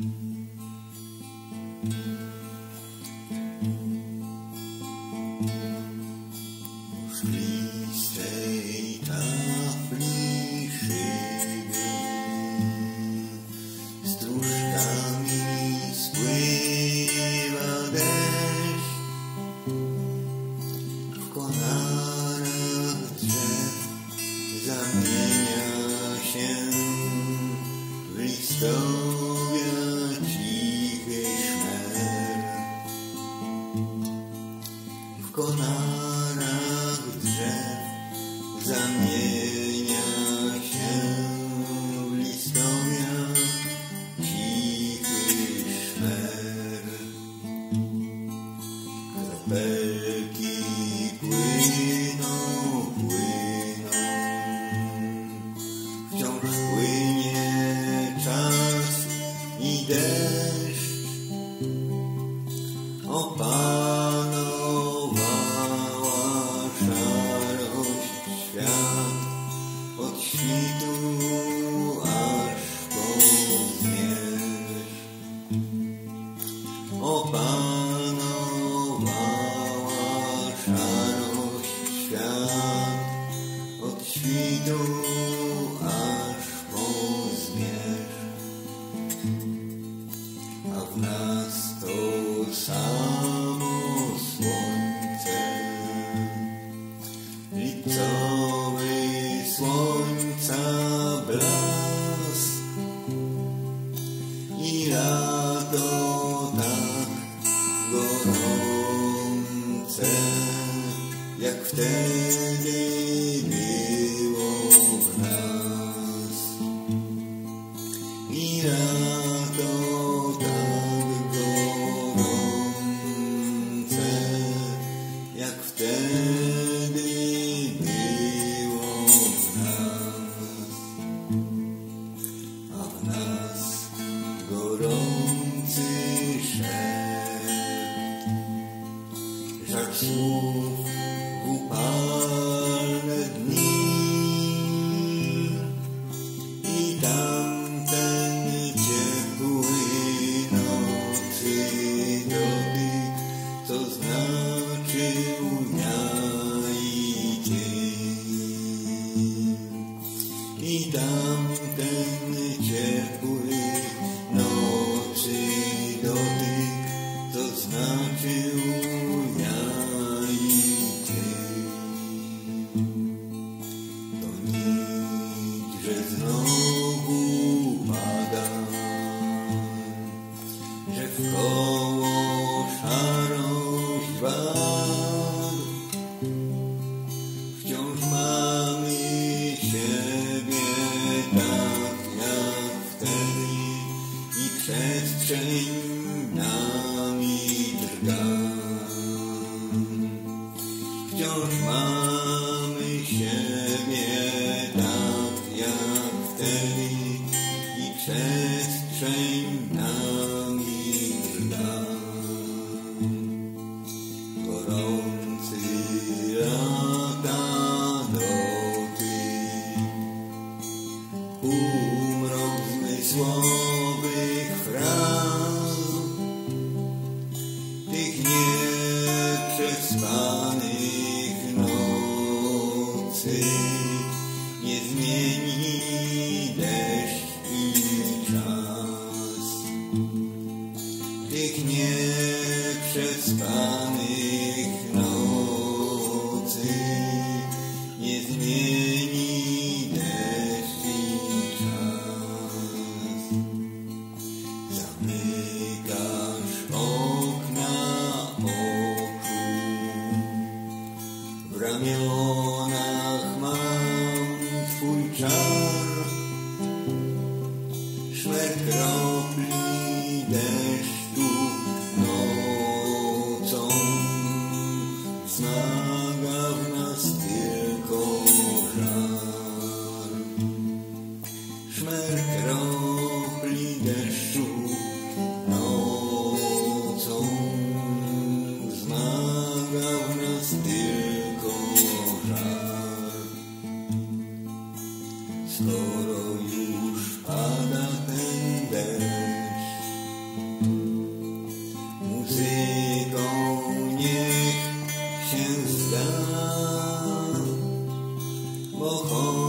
Szklistej tafli szyby stróżkami spływa deszcz. W konarach drzew zamienia się w listowia cichy szmer. W konarach drzew zamienia się w listowia cichy szmer. Kropelki płyną, płyną, wciąż płynie czas i deszcz. Opanowała szarość świat od świtu aż po zmierzch. Opanowała szarość świat od świtu aż po zmierzch. A w nas to samo słońce, lipcowy słońca blask i lato tak gorące, jak wtedy było w nas. I lato tak gorące, jak wtedy było w nas. A w nas gorący szept, żal słów w upalne dni. I tamten ciepły nocy dotyk, co znaczył dnia i dzień. I tamten ciepły nocy dotyk, co znaczył dnia i dzień. To nic, że znowu pada, że wkoło szarość barw. Wciąż mamy siebie tak jak wtedy i przestrzeń nami drga. Wciąż mamy siebie tak jak wtedy i przestrzeń nami drga. Gorący lata dotyk, półmrok zmysłowych fraz, tych nieprzespanych nocy nie zmieni deszcz i czas. Tych nieprzespanych nocy nie zmieni deszcz i czas. Zamykasz okna oczu, w ramionach mam twój czar. Szmer kropli deszczu nocą wzmaga w nas tylko żar. Szmer kropli deszczu nocą wzmaga w nas tylko żar. Skoro już pada ten deszcz, pochodzi.